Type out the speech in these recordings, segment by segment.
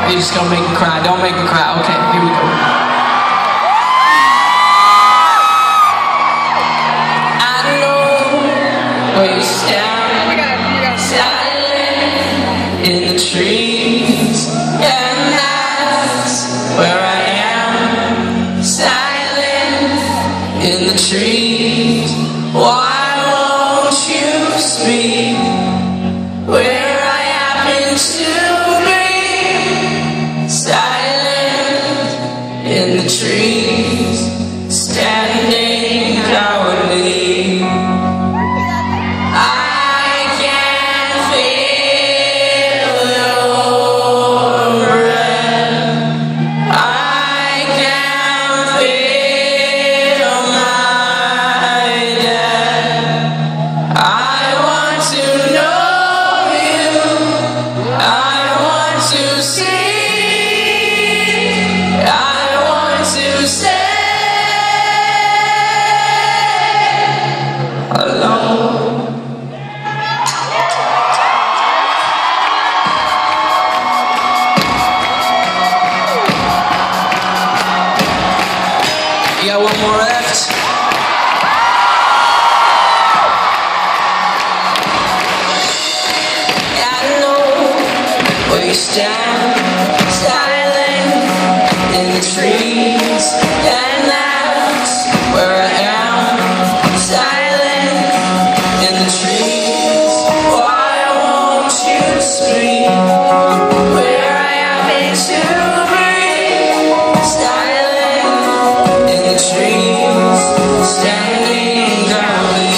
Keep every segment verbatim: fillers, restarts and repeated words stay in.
You're just gonna make me cry. Don't make me cry. Okay, here we go. I know where you stand, silent in the trees, and that's where I am, silent in the trees. Why won't you speak where I happen to be? Silent in the trees, standing cowardly. I can feel your breath. I can feel my death. I want to know you. I want to see. I want to say hello. You got one more left? I know where you stand, silent in the trees, and that's where I am, silent in the trees. Why won't you speak where I happen to be? Silent in the trees, standing cowardly.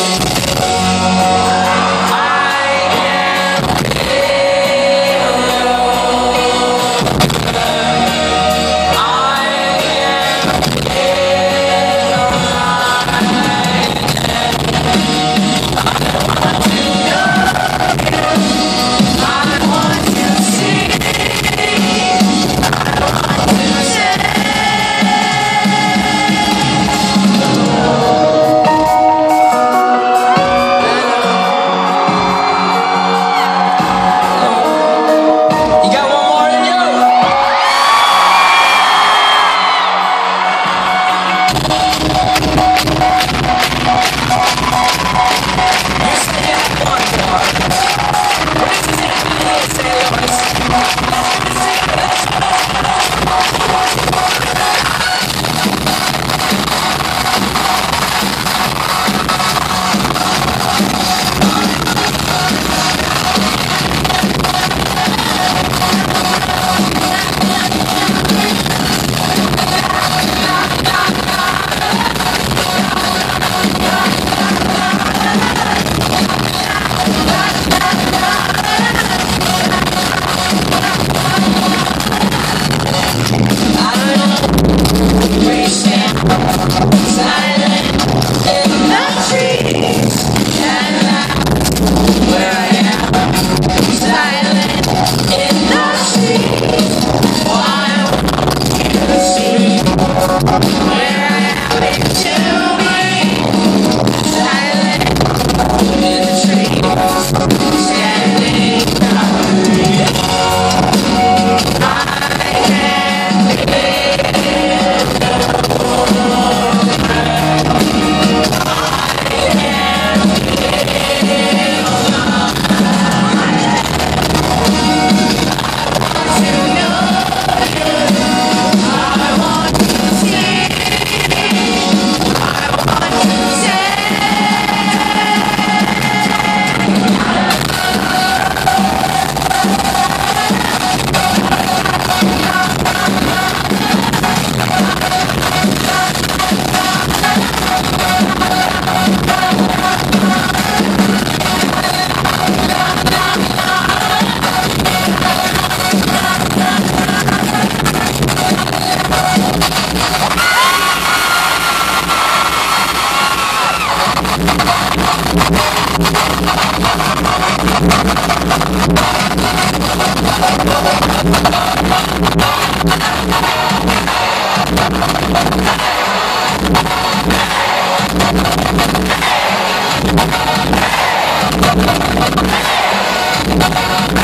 We'll be right back.